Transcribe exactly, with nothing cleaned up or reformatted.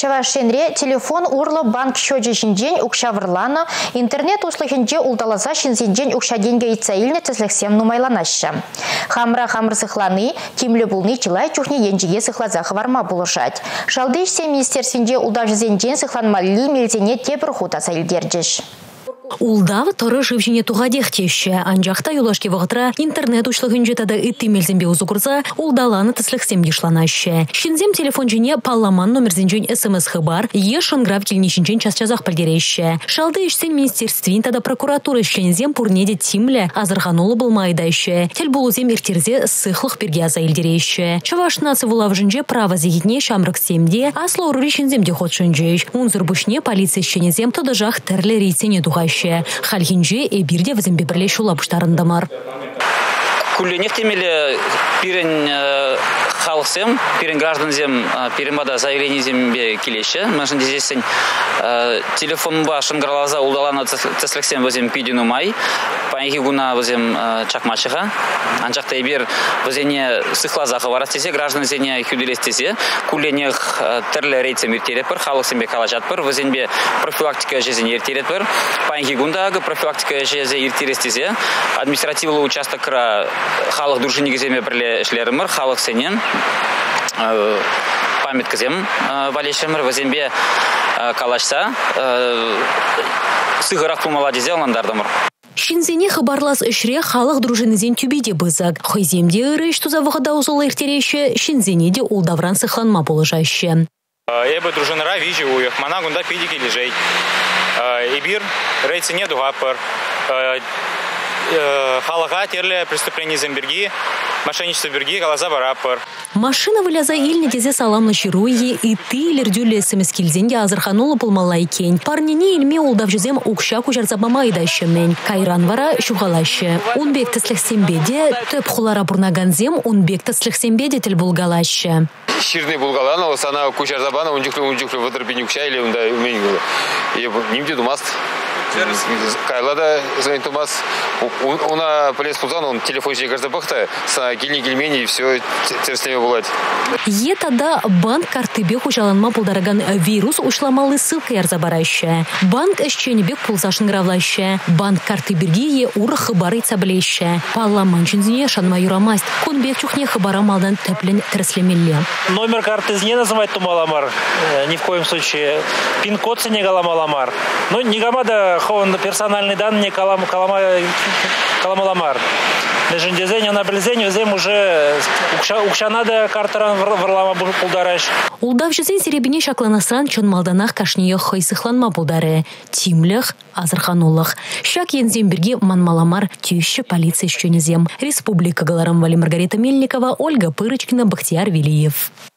Чавашенре телефон урлы банк счёче жинжен укшавырлана, интернет услыхинже улдаласа шинзинжен укшаденге ицаилне тезлексем нумайланашы. Хамра хамр сыхланы, кимлі булны чилай чухне енжиге сыхлазахы варма булышать. Шалдыш се министерствинже улдавжызенжен сыхланмалли мелзене тепір хутаса илдерджеш. Улдав торы живжине тугадех теші. Анжақта юлашке вағытра интернет ушлығын жетады үтті мелзімбе ұзықырса, улдаланы тісліксем ешланашы. Шинзем телефон жіне палламан номерзінжен смс хыбар, ешін граф келнешінжен час-чазақ пілдереші. Шалды ішсен министерствин тада прокуратура шензем пурнеде тимлі азырғанулы болмайдайшы. Тел болузем иртерзе сыхлық берге аза илдереші. Чаваш насы вулавжынже право зегітне шамрық семде, аслы ұрыры шенземде ходшынжеш. Унзыр бүшне полиция шенезем тодажақ тірлі рейсене дуғайшы. Хальхинже и бирде возембе бірлеш улабыштарындамар. Кулленех темелі пирен халықсем, пирен гражданзем, пирен бада заявление зембе келеші. Мәшін дезесен телефон ба шымғырлаза улдаланы тәсліксем возем пидину май. Панихи гуна возем чакмачыға. Анчақта ебер возене сықлазақы варастесе, гражданзене хюделестесе. Кулленех тірлі рейтсем ертерепір, халықсембе калачатпір. Возенбе профилактика жезен ертерепір. Панихи гундагы профилактика жезе ертерестесе. Административлы участокра халық дружинеге земе бірле ішлерімір, халық сенен памятка зем валешімір, возембе калашса сығырақ тумала дезе аландардымыр. Шинзене хабарлас үшре халық дружинезен түбеде бызак. Хойземде ұрыш тузавығыда ұзылы ертереші, шинзенеде улдавран сықланма болыжашы. Эбі дружинара вижу уйық, мана гунда педики лежей. Ибир рейцине дуғапыр. Халага терле преступление земберги, мошенничество берги, глаза барапыр. Машина выляза илне дезе саламны шируе, и ты лердюле смескильзенге азырханулы пулмалай кен. Парнине илме улдавжызем укша кужарзабама идайшымен. Кайран вара шугалашы. Унбек тісліксембеде, төп хулара бурнаганзем, унбек тісліксембеде тіл булгалашы. Ширный булгалана, осана кужарзабана, унжуклы-унжуклы вадырбинюкша или унда умень было. И нимде думаст. Кайлада звонит Томас, уна полез пузан, он телефон же каждый бахта, с гильни гильмени и все терслеме булать. Е тада банк картыбе хужаланма пулдараган вирус ушламалы ссылкой арзабараща. Банк эшченебек пулзашын гравлаща. Банк картыберги е ура хыбары цаблеща. Парламанчинзине шанма юрамаст. Конбек чухне хыбара малдан теплен терслемелле. Номер карты зне называть тумаламар. Ни в коем случае. Пин-код не галамаламар. Но не гамада хон персональные данные калам калама каламаламар. Лежендезень на близень взем уже укшанада картеран варлама пулдараш. Улдавжызен серебине шакланасан чон малданах кашния хойсыхланма пулдары. Тимлях азырхануллах. Шак енземберге манмаламар тюща полиция щенезем. Республика Галарамвали Маргарита Мельникова, Ольга Пырочкина, Бахтияр Велиев.